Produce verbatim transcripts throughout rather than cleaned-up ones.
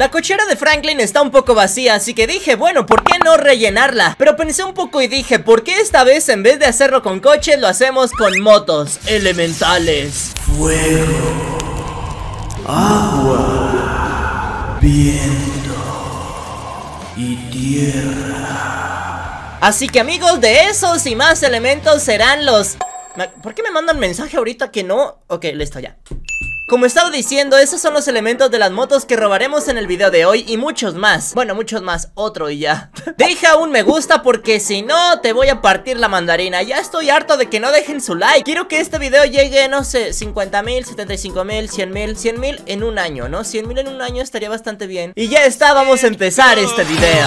La cochera de Franklin está un poco vacía, así que dije, bueno, ¿por qué no rellenarla? Pero pensé un poco y dije, ¿por qué esta vez en vez de hacerlo con coches lo hacemos con motos elementales? Fuego, agua, viento y tierra. Así que amigos, de esos y más elementos serán los... ¿Por qué me mandan mensaje ahorita que no? Ok, listo ya. Como estaba diciendo, esos son los elementos de las motos que robaremos en el video de hoy y muchos más. Bueno, muchos más, otro y ya. Deja un me gusta porque si no te voy a partir la mandarina. Ya estoy harto de que no dejen su like. Quiero que este video llegue, no sé, cincuenta mil, setenta y cinco mil, cien mil, cien mil en un año, ¿no? cien mil en un año estaría bastante bien. Y ya está, vamos a empezar este video.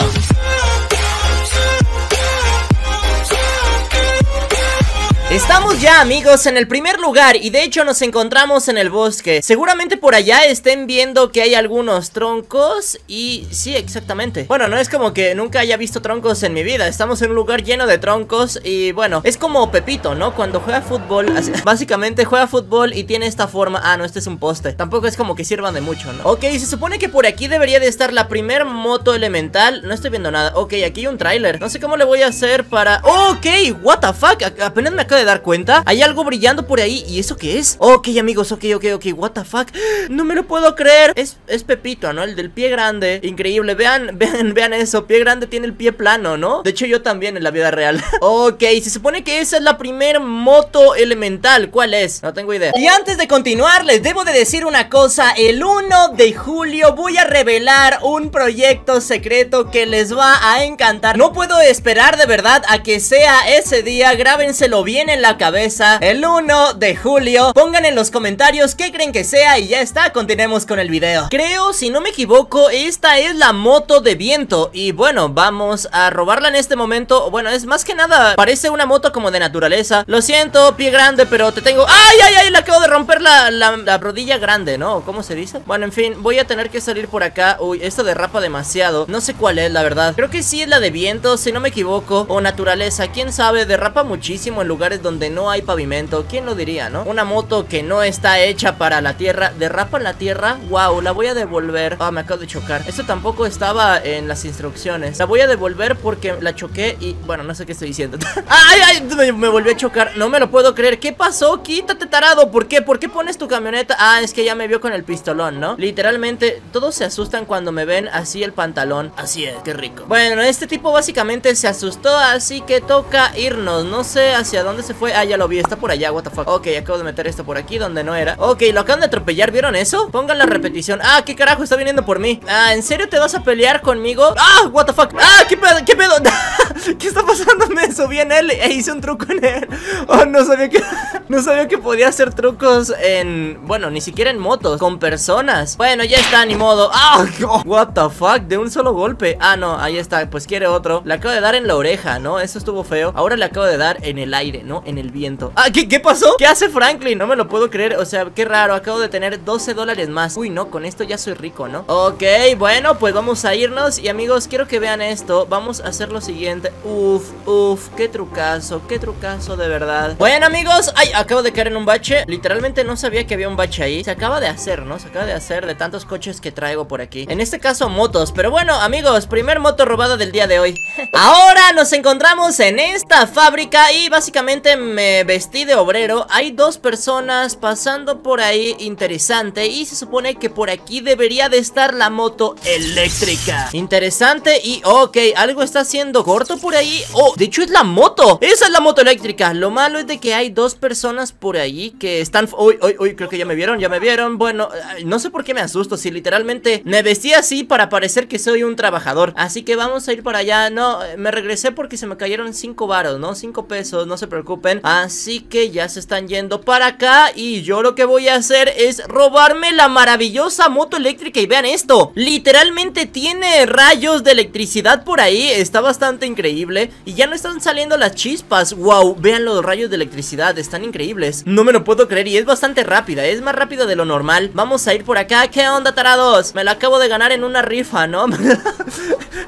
Estamos ya, amigos, en el primer lugar y de hecho nos encontramos en el bosque. Seguramente por allá estén viendo que hay algunos troncos y... sí, exactamente. Bueno, no es como que nunca haya visto troncos en mi vida. Estamos en un lugar lleno de troncos y bueno, es como Pepito, ¿no? Cuando juega fútbol, así, básicamente juega fútbol y tiene esta forma. Ah, no, este es un poste. Tampoco es como que sirvan de mucho, ¿no? Ok, se supone que por aquí debería de estar la primer moto elemental. No estoy viendo nada. Ok, aquí hay un tráiler. No sé cómo le voy a hacer para... Ok, what the fuck, A apenas me acabo de dar cuenta. Hay algo brillando por ahí. ¿Y eso qué es? Ok, amigos, ok, ok, ok. What the fuck, no me lo puedo creer. Es, es Pepito, ¿no? El del pie grande. Increíble, vean, vean, vean eso. Pie grande tiene el pie plano, ¿no? De hecho yo también en la vida real. Ok, se supone que esa es la primer moto elemental. ¿Cuál es? No tengo idea. Y antes de continuar les debo de decir una cosa. El uno de julio voy a revelar un proyecto secreto que les va a encantar. No puedo esperar de verdad a que sea ese día. Grábenselo bien en la cabeza. El uno de julio. Pongan en los comentarios qué creen que sea y ya está, continuemos con el video. Creo, si no me equivoco, esta es la moto de viento. Y bueno, vamos a robarla en este momento. Bueno, es más que nada, parece una moto como de naturaleza. Lo siento, pie grande, pero te tengo... ¡Ay, ay, ay! Le acabo de romper la, la, la rodilla grande, ¿no? ¿Cómo se dice? Bueno, en fin, voy a tener que salir por acá. Uy, esto derrapa demasiado. No sé cuál es, la verdad. Creo que sí es la de viento, si no me equivoco. O naturaleza, quién sabe, derrapa muchísimo en lugares donde no hay pavimento. ¿Quién lo diría, no? Una moto que no está hecha para la tierra. ¿Derrapa en la tierra? Wow, la voy a devolver. Ah, me acabo de chocar. Esto tampoco estaba en las instrucciones. La voy a devolver porque la choqué y... bueno, no sé qué estoy diciendo. ¡Ay, ay! Me, me volvió a chocar. No me lo puedo creer. ¿Qué pasó? Quítate, tarado. ¿Por qué? ¿Por qué pones tu camioneta? Ah, es que ya me vio con el pistolón, ¿no? Literalmente, todos se asustan cuando me ven así el pantalón. Así es, qué rico. Bueno, este tipo básicamente se asustó, así que toca irnos. No sé hacia dónde se fue. Ah, ya lo vi. Está por allá, what the fuck. Ok, acabo de meter esto por aquí donde no era. Ok, lo acaban de atropellar, ¿vieron eso? Pongan la repetición. Ah, ¿qué carajo está viniendo por mí? Ah, ¿en serio te vas a pelear conmigo? Ah, what the fuck. Ah, ¿qué pedo? ¿Qué pedo? ¿Qué está pasando? Me subí en él e hice un truco en él. Oh, no sabía que... no sabía que podía hacer trucos en... bueno, ni siquiera en motos, con personas. Bueno, ya está, ni modo. Ah, oh, what the fuck, de un solo golpe. Ah, no, ahí está, pues quiere otro. Le acabo de dar en la oreja, ¿no? Eso estuvo feo. Ahora le acabo de dar en el aire, ¿no? En el viento. Ah, ¿qué, qué pasó? ¿Qué hace Franklin? No me lo puedo creer, o sea, qué raro. Acabo de tener doce dólares más. Uy, no, con esto ya soy rico, ¿no? Ok, bueno, pues vamos a irnos. Y amigos, quiero que vean esto. Vamos a hacer lo siguiente. Uf, uf, qué trucazo, qué trucazo de verdad. Bueno, amigos, ay, acabo de caer en un bache. Literalmente no sabía que había un bache ahí. Se acaba de hacer, ¿no? Se acaba de hacer de tantos coches que traigo por aquí. En este caso, motos. Pero bueno, amigos, primer moto robada del día de hoy. Ahora nos encontramos en esta fábrica y básicamente me vestí de obrero. Hay dos personas pasando por ahí, interesante. Y se supone que por aquí debería de estar la moto eléctrica. Interesante y ok, algo está haciendo corto por ahí. Oh, de hecho es la moto. Esa es la moto eléctrica. Lo malo es de que hay dos personas por ahí que están... Uy, uy, uy, creo que ya me vieron, ya me vieron. Bueno, no sé por qué me asusto. Si literalmente me vestí así para parecer que soy un trabajador. Así que vamos a ir para allá. No, me regresé porque se me cayeron cinco varos, ¿no? cinco pesos, no se preocupen. Así que ya se están yendo para acá. Y yo lo que voy a hacer es robarme la maravillosa moto eléctrica. Y vean esto, literalmente tiene rayos de electricidad por ahí. Está bastante increíble. Y ya no están saliendo las chispas. Wow, vean los rayos de electricidad, están increíbles. No me lo puedo creer y es bastante rápida. Es más rápida de lo normal. Vamos a ir por acá. ¿Qué onda, tarados? Me la acabo de ganar en una rifa, ¿no?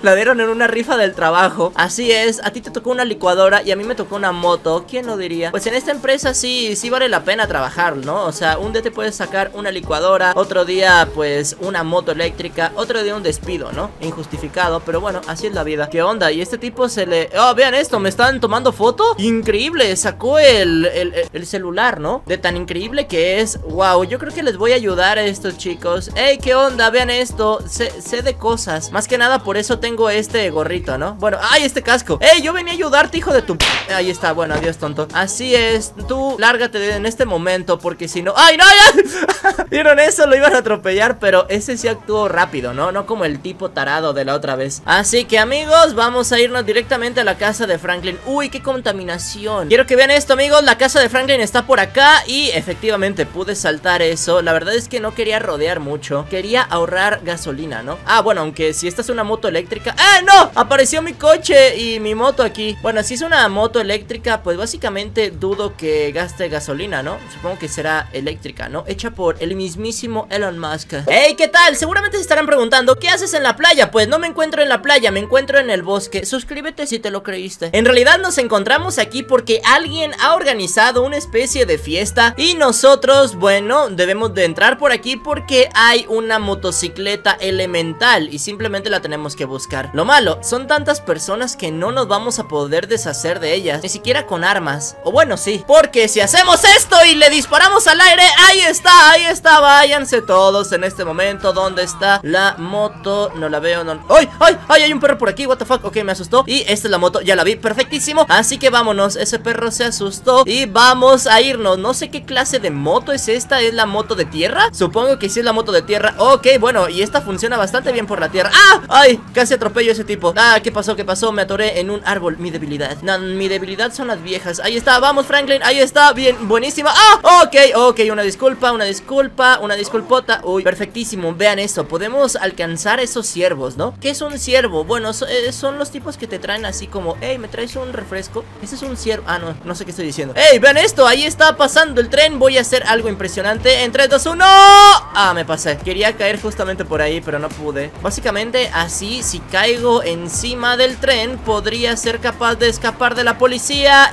La dieron en una rifa del trabajo. Así es, a ti te tocó una licuadora y a mí me tocó una moto. ¿Quién lo diría? Pues en esta empresa sí, sí vale la pena trabajar, ¿no? O sea, un día te puedes sacar una licuadora, otro día pues una moto eléctrica, otro día un despido, ¿no? Injustificado, pero bueno, así es la vida. ¿Qué onda? Y este tipo se le... Oh, vean esto, me están tomando foto. Increíble, sacó el, el, el celular, ¿no? De tan increíble que es. Wow, yo creo que les voy a ayudar a estos chicos. Ey, ¿qué onda? Vean esto, sé, sé de cosas. Más que nada por eso tengo este gorrito, ¿no? Bueno, ¡ay, este casco! ¡Ey, yo venía a ayudarte, hijo de tu... Ahí está, bueno, adiós, tonto. Así es, tú lárgate en este momento porque si no... ¡Ay, no! ¡Ya! ¿Vieron eso? Lo iban a atropellar, pero ese sí actuó rápido, ¿no? No como el tipo tarado de la otra vez. Así que, amigos, vamos a irnos directamente a la casa de Franklin. ¡Uy, qué contaminación! Quiero que vean esto, amigos. La casa de Franklin está por acá y efectivamente pude saltar eso. La verdad es que no quería rodear mucho. Quería ahorrar gasolina, ¿no? Ah, bueno, aunque si esta es una moto eléctrica... ¡Ah, no! Apareció mi coche y mi moto aquí. Bueno, si es una moto eléctrica, pues básicamente dudo que gaste gasolina, ¿no? Supongo que será eléctrica, ¿no? Hecha por el mismísimo Elon Musk. ¡Hey! ¿Qué tal? Seguramente se estarán preguntando, ¿qué haces en la playa? Pues no me encuentro en la playa, me encuentro en el bosque. Suscríbete si te lo creíste. En realidad nos encontramos aquí porque alguien ha organizado una especie de fiesta y nosotros, bueno, debemos de entrar por aquí porque hay una motocicleta elemental y simplemente la tenemos que buscar. Lo malo, son tantas personas que no nos vamos a poder deshacer de ellas, ni siquiera con armas. O bueno, sí, porque si hacemos esto y le disparamos al aire, ahí está, ahí está, váyanse todos en este momento. ¿Dónde está la moto? No la veo, no... ¡Ay, ay, ay! Hay un perro por aquí, what the fuck, ok, me asustó. Y esta es la moto, ya la vi, perfectísimo. Así que vámonos, ese perro se asustó y vamos a irnos. No sé qué clase de moto es esta, ¿es la moto de tierra? Supongo que sí es la moto de tierra. Ok, bueno, y esta funciona bastante bien por la tierra. ¡Ah! ¡Ay! Casi atropello a ese tipo. Ah, ¿qué pasó? ¿Qué pasó? Me atoré en un árbol. Mi debilidad. No, mi debilidad son las viejas. Ahí está, vamos Franklin, ahí está, bien, buenísima. ¡Ah! Ok, ok, una disculpa, una disculpa, una disculpota. Uy, perfectísimo, vean esto, podemos alcanzar esos ciervos, ¿no? ¿Qué es un ciervo? Bueno, so, eh, son los tipos que te traen así como, hey, ¿me traes un refresco? Ese es un ciervo, ah, no, no sé qué estoy diciendo. Hey, vean esto, ahí está pasando el tren. Voy a hacer algo impresionante en tres, dos, uno. Ah, me pasé, quería caer justamente por ahí, pero no pude. Básicamente así, si caigo encima del tren, podría ser capaz de escapar de la policía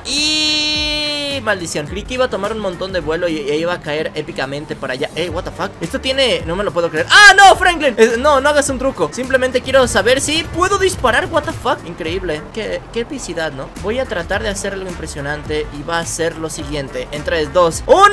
y... maldición, creí que iba a tomar un montón de vuelo y, y iba a caer épicamente para allá. Ey, what the fuck, esto tiene... no me lo puedo creer. ¡Ah, no, Franklin! Eh, no, no hagas un truco. Simplemente quiero saber si puedo disparar. What the fuck, increíble. Qué, qué epicidad, ¿no? Voy a tratar de hacer algo impresionante y va a ser lo siguiente. En tres, dos, uno.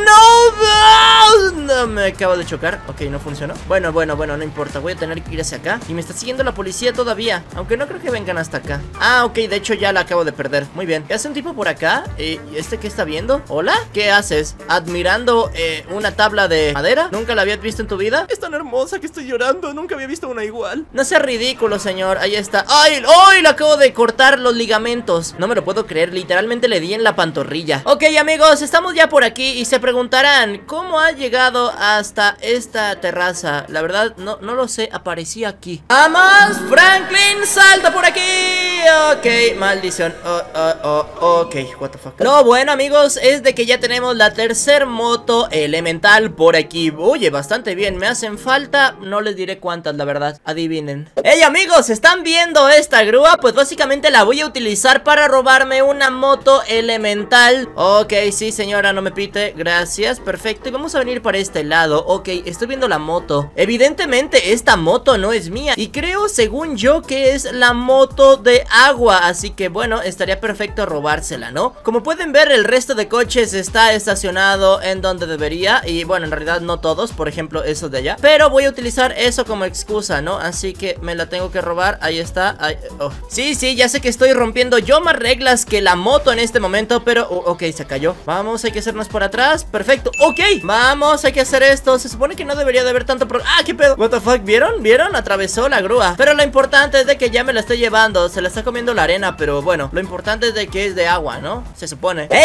No, me acabo de chocar. Ok, no funcionó. Bueno, bueno, bueno, no importa. Voy a tener que ir hacia acá. Y me está siguiendo la policía todavía, aunque no creo que vengan hasta acá. Ah, ok, de hecho ya la acabo de perder. Muy bien. ¿Qué hace un tipo por acá? ¿Y este qué está viendo? ¿Hola? ¿Qué haces? ¿Admirando eh, una tabla de madera? ¿Nunca la habías visto en tu vida? Es tan hermosa que estoy llorando. Nunca había visto una igual. No sea ridículo, señor. Ahí está. ¡Ay! ¡Ay! Le acabo de cortar los ligamentos. No me lo puedo creer. Literalmente le di en la pantorrilla. Ok, amigos, estamos ya por aquí y se preguntarán, ¿cómo ha llegado hasta esta terraza? La verdad, no, no lo sé. Aparecí aquí. ¡Vamos! ¡Franklin! ¡Salta por aquí! Ok, maldición. Oh, oh, oh, ok, what the fuck. Lo bueno, amigos, es de que ya tenemos la tercer moto elemental por aquí. Oye, bastante bien. Me hacen falta, no les diré cuántas, la verdad. Adivinen. Hey, amigos, ¿están viendo esta grúa? Pues básicamente la voy a utilizar para robarme una moto elemental. Ok, sí, señora, no me pite. Gracias, perfecto. Y vamos a venir para este lado. Ok, estoy viendo la moto. Evidentemente, esta moto no es mía. Y creo, según yo, que es la moto de agua. Así que, bueno, estaría perfecto robársela, ¿no? Como pueden ver, el resto de coches está estacionado en donde debería. Y, bueno, en realidad no todos. Por ejemplo, esos de allá. Pero voy a utilizar eso como excusa, ¿no? Así que me la tengo que robar. Ahí está. Ahí... Oh. Sí, sí, ya sé que estoy rompiendo yo más reglas que la moto en este momento. Pero, oh, ok, se cayó. Vamos, hay que hacernos por atrás. Perfecto, ok. Vamos, hay que hacer esto. Se supone que no debería de haber tanto pro... ¡Ah, qué pedo! What the fuck, ¿vieron? ¿Vieron? Atravesó la grúa. Pero lo importante es de que ya me la estoy llevando. Se la está comiendo la arena, pero bueno, lo importante es de que es de agua, ¿no? Se supone. ¡Ey! ¿Qué onda?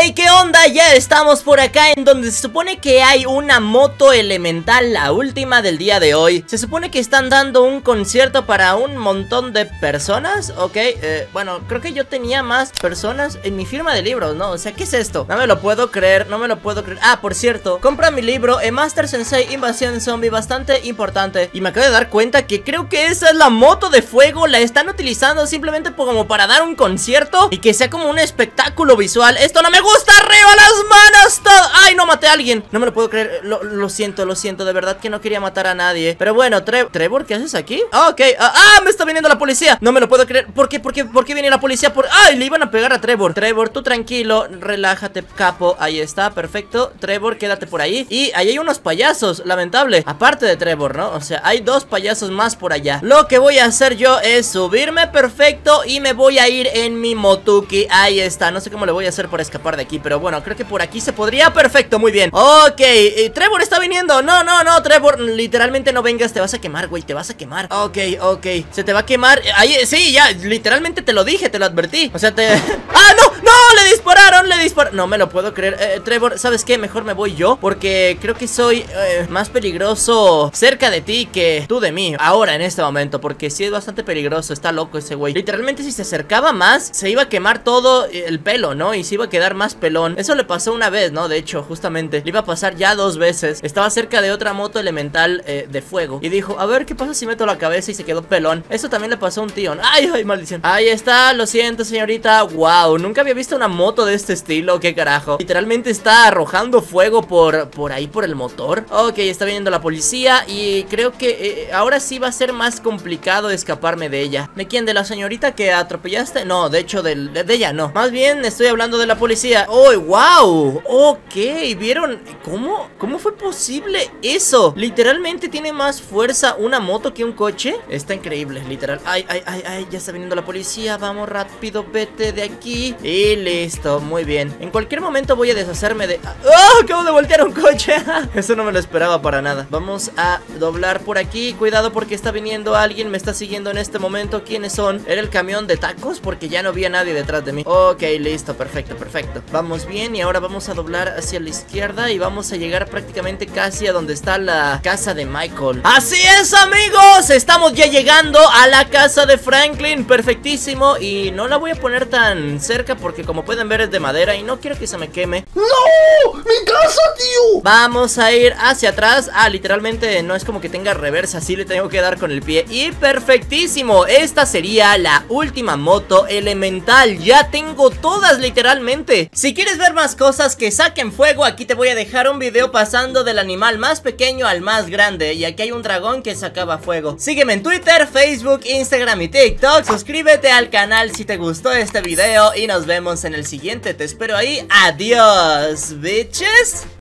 onda? Ya estamos por acá en donde se supone que hay una moto elemental, la última del día de hoy. Se supone que están dando un concierto para un montón de personas. Ok, eh, bueno, creo que yo tenía más personas en mi firma de libros, ¿no? O sea, ¿qué es esto? No me lo puedo creer, no me lo puedo creer. Ah, por cierto, compra mi libro, eh, Master Sensei Invasión Zombie, bastante importante. Y me acabo de dar cuenta que creo que esa es la moto de fuego. La están utilizando simplemente como para dar un concierto y que sea como un espectáculo visual. Esto no me gusta. ¡Arriba las manos! Todo. ¡Ay, no maté a alguien! No me lo puedo creer. Lo, lo siento, lo siento. De verdad que no quería matar a nadie. Pero bueno, Tre Trevor, ¿qué haces aquí? Ah, ok. Ah, ah, me está viniendo la policía. No me lo puedo creer. ¿Por qué? ¿Por qué? ¿Por qué viene la policía? Por... ¡Ay! Le iban a pegar a Trevor. Trevor, tú tranquilo. Relájate, capo. Ahí está, perfecto. Trevor, quédate por ahí. Y ahí hay unos payasos, lamentable. Aparte de Trevor, ¿no? O sea, hay dos payasos más por allá. Lo que voy a hacer yo es subirme perfecto y me voy a ir en mi motuki. Ahí está. No sé cómo le voy a hacer para escapar de aquí, pero bueno, creo que por aquí se podría. Perfecto, muy bien. Ok, eh, Trevor está viniendo. No, no, no, Trevor, literalmente no vengas. Te vas a quemar, güey, te vas a quemar. Ok, ok, se te va a quemar. Ahí, sí, ya, literalmente te lo dije, te lo advertí. O sea, te... ¡Ah, no! ¡No! ¡Le dispararon! ¡Le dispararon! No me lo puedo creer. eh, Trevor, ¿sabes qué? Mejor me voy yo, porque creo que soy eh, más peligroso cerca de ti que tú de mí. Ahora, en este momento, porque sí es bastante peligroso. Está loco ese güey. Literalmente si se acercaba más, se iba a quemar todo el pelo, ¿no? Y se iba a quedar más pelón. Eso le pasó una vez, ¿no? De hecho, justamente le iba a pasar ya dos veces. Estaba cerca de otra moto elemental eh, de fuego y dijo, a ver, ¿qué pasa si meto la cabeza y se quedó pelón? Eso también le pasó a un tío, ¿no? Ay, ay, maldición. Ahí está, lo siento, señorita. Wow, nunca había visto una moto de este estilo. ¿Qué carajo? Literalmente está arrojando fuego por, por ahí, por el motor. Ok, está viniendo la policía y creo que eh, ahora sí va a ser más complicado escaparme de ella. ¿De quién? ¿De la señorita que atropellaste? No, de hecho, de, de, de ella no. Más bien estoy hablando de la policía. ¡Oh, wow! Ok, ¿vieron? ¿Cómo? ¿Cómo fue posible eso? Literalmente tiene más fuerza una moto que un coche. Está increíble, literal. Ay, ay, ay, ay, ya está viniendo la policía. Vamos rápido, vete de aquí. Y listo, muy bien. En cualquier momento voy a deshacerme de... ¡Oh! Acabo de voltear un coche. Eso no me lo esperaba para nada. Vamos a doblar por aquí. Cuidado porque está viniendo alguien. Me está siguiendo en este momento. ¿Quiénes son? ¿Era el camión de tacos? Porque ya no había nadie detrás de mí. Ok, listo, perfecto, perfecto. Vamos bien y ahora vamos a doblar hacia la izquierda y vamos a llegar prácticamente casi a donde está la casa de Michael. ¡Así es, amigos! Estamos ya llegando a la casa de Franklin. Perfectísimo. Y no la voy a poner tan cerca porque como pueden ver es de madera y no quiero que se me queme. ¡No! ¡Mi casa, tío! Vamos a ir hacia atrás. Ah, literalmente no es como que tenga reversa. Así le tengo que dar con el pie. Y perfectísimo. Esta sería la última moto elemental. Ya tengo todas, literalmente. Si quieres ver más cosas que saquen fuego, aquí te voy a dejar un video pasando del animal más pequeño al más grande. Y aquí hay un dragón que sacaba fuego. Sígueme en Twitter, Facebook, Instagram y TikTok. Suscríbete al canal si te gustó este video y nos vemos en el siguiente. Te espero ahí. Adiós, bitches.